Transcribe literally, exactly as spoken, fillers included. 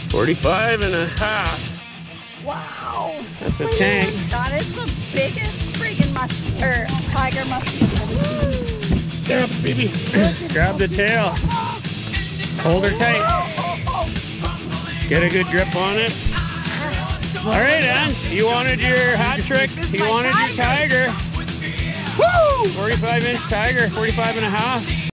forty-five and a half. Wow. That's a tank. That is the biggest friggin' musky, or tiger musky. Get up, baby. Grab the tail. Hold her tight. Get a good grip on it. All right, Ann. You wanted your hat trick. You wanted your tiger. Woo! forty-five inch tiger, forty-five and a half.